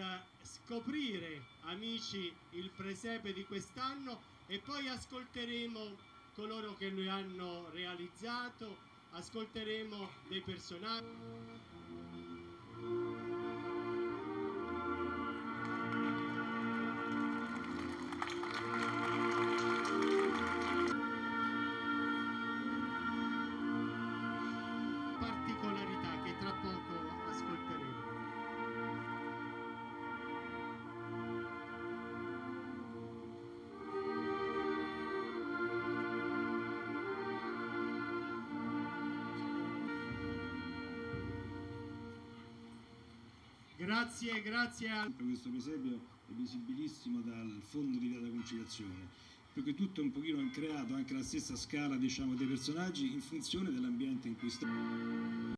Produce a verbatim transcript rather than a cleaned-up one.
per scoprire, amici, il presepe di quest'anno, e poi ascolteremo coloro che lo hanno realizzato, ascolteremo dei personaggi. Particolarità che tra poco ascolteremo. Grazie, grazie a... Questo presepio è visibilissimo dal fondo di Via della Conciliazione, perché tutto è un pochino creato, anche la stessa scala, diciamo, dei personaggi in funzione dell'ambiente in cui sta.